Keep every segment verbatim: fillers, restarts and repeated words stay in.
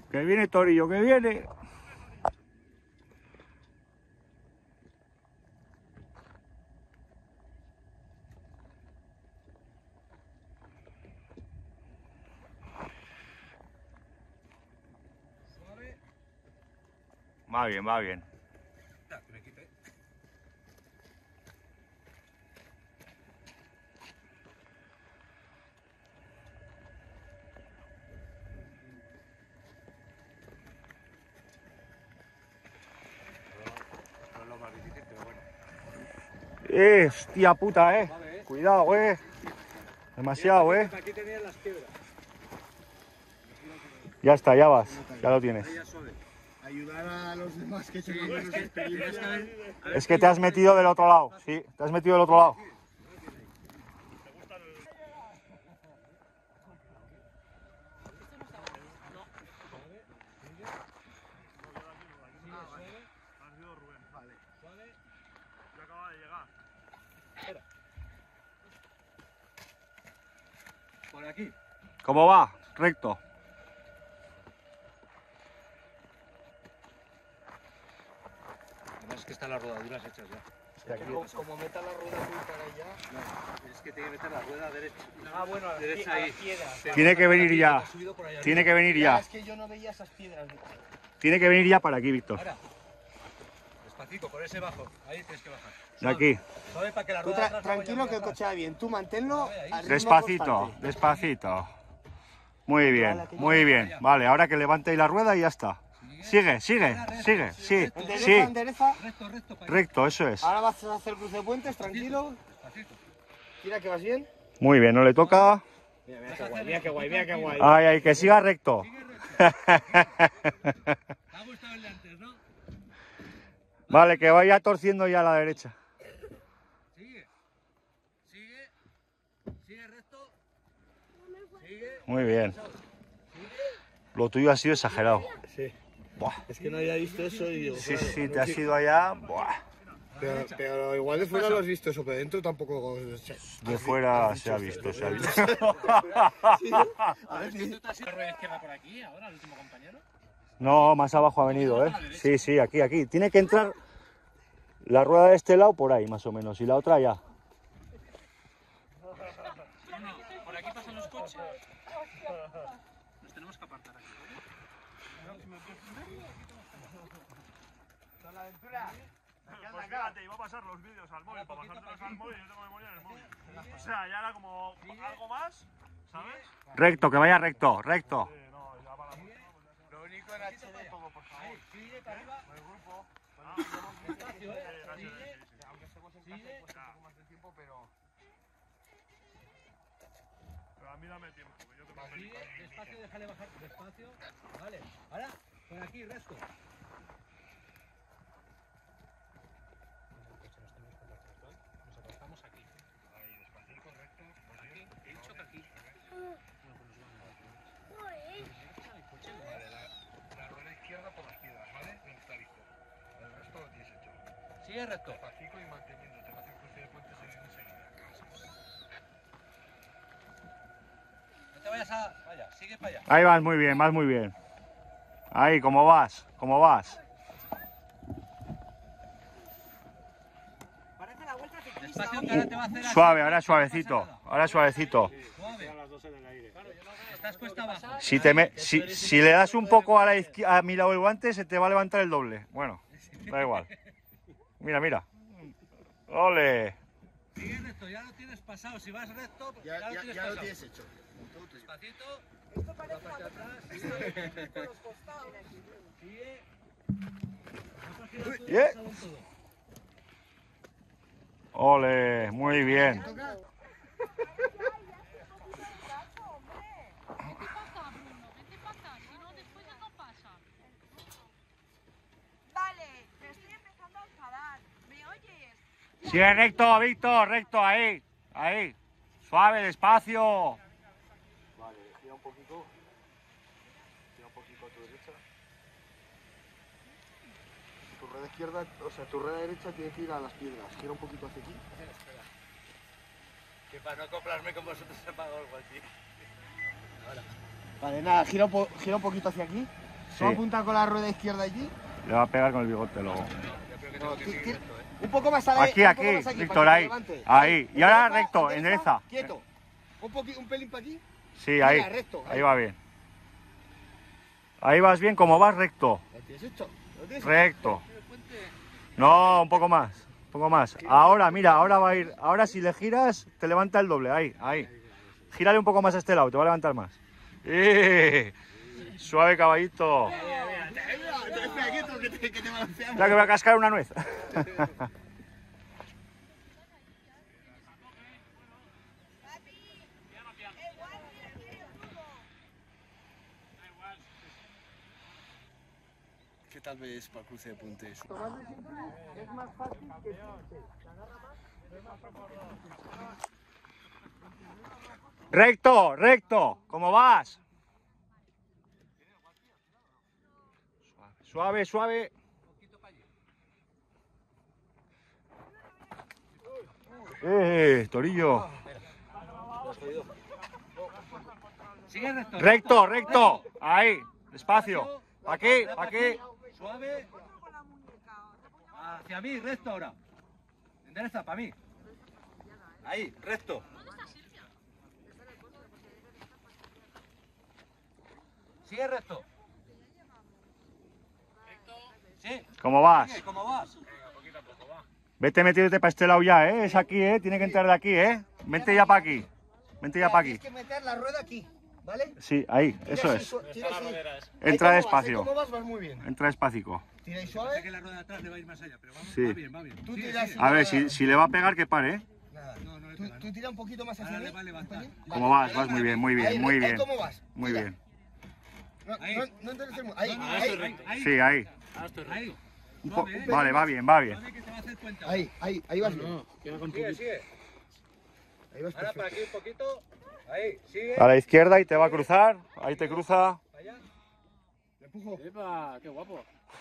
Que viene Torillo, que viene. Va bien, va bien. Eh, hostia puta, eh. Cuidado, eh. Demasiado, eh. Aquí tenías las piedras. Ya está, ya vas. Ya lo tienes. Ayudar a los demás que tengan menos experiencia. Es que te has metido del otro lado. Sí, te has metido del otro lado. Por aquí. ¿Cómo va? Recto. Además es que están las rodaduras hechas ya. Aquí, como meta la rueda muy para allá. No, es que tiene que meter la rueda derecha. Ah, bueno, a la derecha a ahí. las piedras. Tiene que venir ya. Ha subido por allá Tiene que arriba. venir Ya, ya. es que yo no veía esas piedras. Tiene que venir ya para aquí, Víctor. Ahora. Despacito, por ese bajo. Ahí tienes que bajar. De aquí. Suave para que la Tú rueda de tra- atrás no tranquilo vaya que el atrás. coche va bien. Tú manténlo a ritmo Despacito, constante. despacito. Muy bien, muy bien. Vale, ahora que levante la rueda y ya está. Sigue, sigue, sigue, sí, Endereza, sí. endereza. Recto, recto. Para Recto, eso es. Ahora vas a hacer cruce de puentes, tranquilo. Despacito. Mira que vas bien. Muy bien, no le toca. Mira, mira qué guay, mira qué guay, mira qué guay. Ay, ay, que siga recto. ¿Te ha gustado el de antes, no? Vale, que vaya torciendo ya a la derecha. Sigue. Sigue. Sigue recto. Sigue. Muy bien. Lo tuyo ha sido exagerado. Sí. Buah. Es que no había visto eso y digo, Sí, claro, sí, no te has quiero- ido allá. Buah. Pero, pero igual de fuera lo has visto eso, pero dentro tampoco. De fuera se ha visto, se ha visto. A ver si. ¿Tú te has ido a rueda izquierda por aquí ahora, el último compañero? No, más abajo ha venido, ¿eh? Sí, sí, aquí, aquí. Tiene que entrar la rueda de este lado por ahí, más o menos, y la otra ya. No, no, por aquí pasan los coches. Nos tenemos que apartar aquí. Pues fíjate, iba a pasar los vídeos al móvil, para pasártelos al móvil, yo tengo memoria en el móvil. O sea, ya era como algo más, ¿sabes? Recto, que vaya recto, recto. Sí, no, ya para la próxima. Lo único en H D todo, por favor. Sigue para arriba. El grupo. Despacio, Sí, ¿eh? gracias, Sigue. sí, sí. Aunque estemos en casa, Sigue. pues un poco más de tiempo, pero. Pero a mí dame tiempo, que yo tengo que Sigue. Despacio, déjale bajar. Despacio. Vale. Ahora, por aquí, recto. Nos apartamos aquí. Ahí, despacito, recto. Por aquí. He dicho que aquí. Vale, la, la rueda izquierda por las piedras, ¿vale? Donde está Víctor. El resto lo tienes hecho. Sigue recto. Despacito y manteniéndote. Va a hacer cruce de puentes enseguida. No te vayas a. Vaya, sigue para allá. Ahí vas muy bien, vas muy bien. Ahí, ¿cómo vas? ¿Cómo vas? Parece la vuelta ciclista. Despacio, que ahora te va a hacer así. Suave, ahora suavecito. Ahora suavecito. Suave. las dos en el aire. Estás cuesta abajo. Si, te me- si, si le das un poco a, la izquier- a mi lado el guante, se te va a levantar el doble. Bueno, da igual. Mira, mira. ¡Ole! Sigue recto, ya lo tienes pasado. Si vas recto, ya, Ya, lo ya, tienes ya lo pasado. tienes hecho. Despacito. Esto parece una Hacia vuelta atrás. ciclista con los costados. Sigue. No has girado todo, Yeah. has pasado en todo. ¡Ole! Muy bien. ¿Qué te pasa, Bruno? ¿Qué te pasa? Si no, después no pasa. Vale, me estoy empezando a enfadar. ¿Me oyes? Sigue recto, Víctor, recto, ahí. Ahí. Suave, despacio. Vale, gira un poquito. Gira un poquito a tu derecha. Tu rueda izquierda, o sea, tu rueda derecha tiene que ir a las piedras. Gira un poquito hacia aquí. Que para no acoplarme con vosotros se me ha dado algo aquí. Vale, nada, gira un, po- gira un poquito hacia aquí. Sí. ¿Tú apuntas con la rueda izquierda allí? Le va a pegar con el bigote luego. No, ti- ti- un poco más a la Aquí, un poco aquí, más aquí, Víctor, para que ahí. te levante. Ahí. Y ahora Endereza, recto, endereza. Quieto. Un, poqui- un pelín para aquí. Sí, Mira, ahí. recto, Ahí ahí. va bien. Ahí vas bien, como vas recto. ¿Lo tienes hecho? ¿Lo tienes hecho? Recto. No, un poco más. Un poco más. Ahora, mira, ahora va a ir. Ahora si le giras, te levanta el doble. Ahí, ahí. Gírale un poco más a este lado, te va a levantar más. ¡Eh! Suave, caballito. Espera, quieto, que te, que te balanceamos. Ya que voy a cascar una nuez. ¿Qué tal ves para el cruce de puentes? Es más fácil que Recto, recto. ¿Cómo vas? Suave, suave. Eh, Torillo. Sigue recto. Recto, recto. Ahí, despacio. ¿Pa' aquí? ¿Pa' aquí? Suave. Hacia mí, recto ahora. Endereza, para mí. Ahí, recto. Sigue recto. Sí. ¿Cómo vas? Sigue, ¿cómo vas? Vete metiéndote para este lado ya, ¿eh? Es aquí, ¿eh? Tiene que entrar de aquí, ¿eh? Vente ya para aquí. Vente ya para aquí. Tienes que meter la rueda aquí, ¿vale? Sí, ahí, Tira eso así, es. su- tira así. Ahí Entra cómo vas, despacio. ahí ¿Cómo vas? Vas muy bien. Entra despacio. Tira y Sé suave. que la rueda de atrás le va a ir más allá, pero vamos, Sí. va bien, va bien. Tú Sigue, tiras sigue. A ver, si, si le va a pegar, que pare, ¿eh? Nada. No, no le Tú, pega, tú ¿no? tira un poquito más hacia Ahora mí. le va a levantar. Vale. ¿Cómo vas? Vas muy bien, muy Ahí, bien, muy ahí, bien. ¿Cómo vas? Muy Tira. bien. No, Ahí. no, no endereces mucho. Ahí, No, no, ahí, ahí, ahí. Sí, ahí. Ahí. Un po- Suave, ¿eh? Vale, va bien, va bien. Suave que te va a hacer cuenta. ahí, ahí, ahí vas bien. Sigue, sigue. Ahí vas Ahora para perfecto. aquí un poquito. Ahí, sigue. A la izquierda y te va a cruzar. Ahí te cruza. Allá. Le empujo. ¡Qué guapo!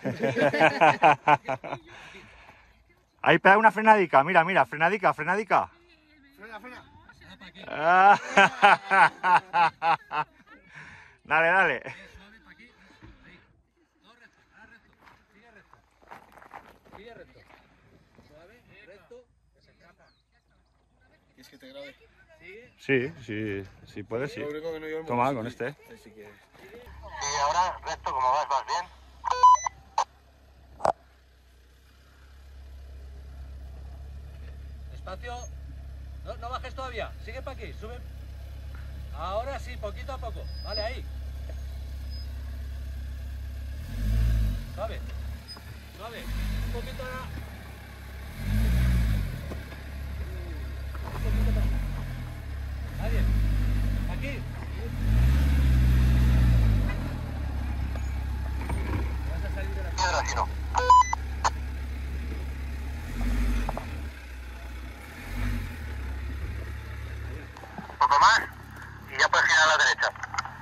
Ahí pega una frenadica. Mira, mira, frenadica, frenadica. Frena, frena. Ah. Dale, dale. Suave para aquí. Ahí. Todo recto. Ahora recto. Sigue recto. Sigue recto. Suave, recto. Que se escapa. ¿Quieres que te grabe? Sigue. Sí, sí, sí puedes, sí. Lo único que no llevamos Toma, es con aquí. este. Sí, si quieres. Sí, ahora recto, como vas, vas bien. Despacio. No, no bajes todavía. Sigue para aquí. Sube. Ahora sí, poquito a poco. Vale, ahí. Suave. Suave. Un poquito ahora. Un poquito más. Ahí bien. Aquí. Vas a salir de la piedra, si no. Un poco más y ya puedes girar a la derecha.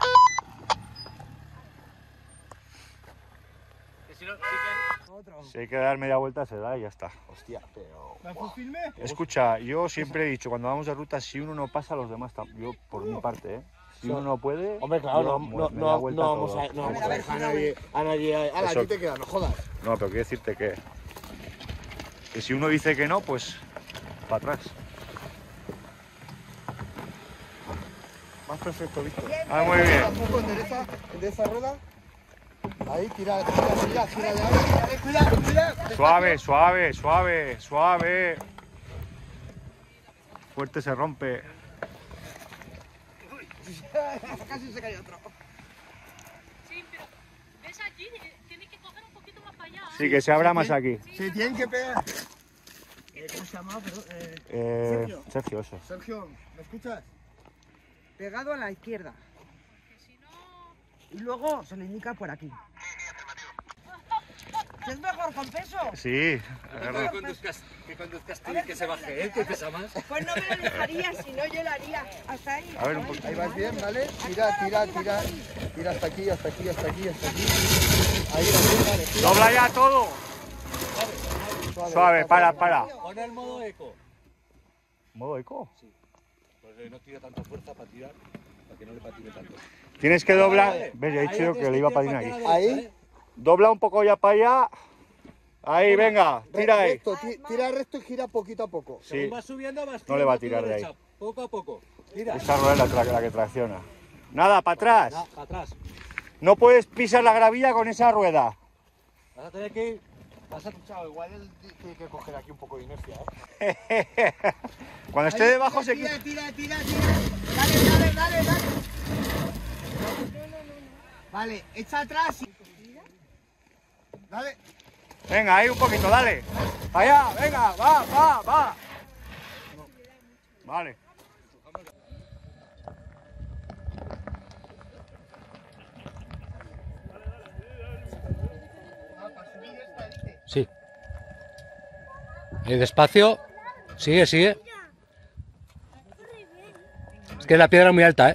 Que si no, si que... Si hay que dar media vuelta, se da y ya está. Hostia, pero... ¿Me filme? Escucha, yo siempre he dicho, cuando vamos de ruta, si uno no pasa, los demás tam- yo por mi parte, ¿eh? Si uno no puede, Hombre, claro, yo no, me- no, me da no, vuelta no vamos todo. a, no vamos a dejar a nadie, a nadie, a la Eso- ti te queda, no jodas. No, pero quiero decirte que, que si uno dice que no, pues para atrás. Más perfecto, Víctor. Ah, muy bien. Un poco, endereza, endereza rueda. Ahí, tira, tira, tira, tira, ya, tira, cuidado, cuidado. Suave, suave, suave, suave. Fuerte se rompe. Casi se cae otro. Sí, pero ves allí, eh, tienes que coger un poquito más para allá. ¿eh? Sí, que se abra más aquí. Se tienen que pegar. Eh, ¿Cómo se llama? Perdón, eh, Eh, Sergio. Sergio, eso. Sergio, ¿me escuchas? Pegado a la izquierda. Que si no... Y luego se le indica por aquí. ¿Es mejor con peso? Sí. Que conduzcas, que conduzcas tú y que se baje, ¿eh? Que pesa más. Pues no me lo dejaría, si no yo lo haría. Hasta ahí. A ver, un poquito. Ahí vas bien, ¿vale? Tira, tira, tira. Tira hasta aquí, hasta aquí, hasta aquí, hasta aquí. Ahí, ahí, vale. Tira. Dobla ya todo. Suave, para, para. Pon el modo eco. ¿Modo eco? Porque no tira tanta fuerza para tirar, para que no le patine tanto. Tienes que doblar. ¿Ves? Ya he dicho yo que le iba a patinar aquí. Ahí. Dobla un poco ya para allá. Ahí, venga, tira ahí. Recto, ti- tira recto y gira poquito a poco. Sí, Vas subiendo, vas no le va a tirando tirar de tu ahí. derecha, poco a poco. Tira. Esa rueda es la, tra- la que tracciona. Nada, para atrás. No, para atrás. No puedes pisar la gravilla con esa rueda. Vas a tener que ir. Vas a... Chao, igual él tiene que coger aquí un poco de inercia, ¿eh? Cuando esté debajo se Tira, quita. tira, tira, tira. Dale, dale, dale, dale. Vale, echa atrás y... Dale. Venga, ahí un poquito, dale. Allá, venga, va, va, va. Vale. Sí. Ahí despacio. Sigue, sigue. Es que la piedra es muy alta, ¿eh?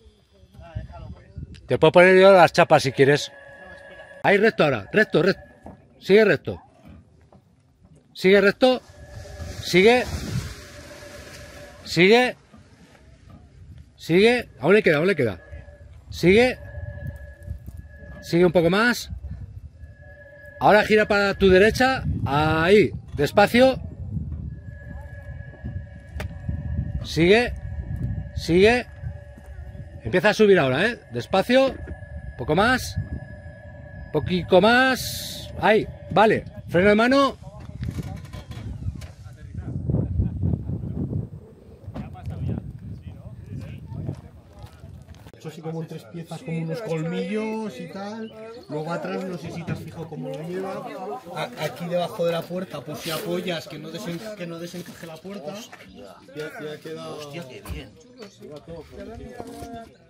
Te puedo poner yo las chapas si quieres. Ahí recto ahora, recto, recto. Sigue recto. Sigue recto. Sigue. Sigue. Sigue. Aún le queda, aún le queda. Sigue. Sigue un poco más. Ahora gira para tu derecha. Ahí. Despacio. Sigue. Sigue. Empieza a subir ahora, ¿eh? Despacio. Poco más. Poquito más. Ahí. Vale. Freno de mano. Hecho así como en tres piezas, como unos colmillos y tal. Luego atrás no sé si te has fijado cómo lo lleva. A- aquí debajo de la puerta, pues si apoyas que no, desen, que no desencaje la puerta. Ya, ya queda... Hostia, qué bien.